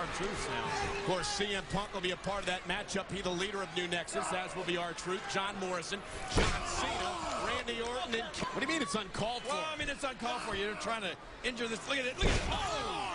R-Truth now. Of course, CM Punk will be a part of that matchup. He's the leader of New Nexus, as will be R-Truth, John Morrison, John Cena, Randy Orton, and... What do you mean it's uncalled for? Well, I mean, it's uncalled for. You're trying to injure this. Look at it. Look at it. Oh!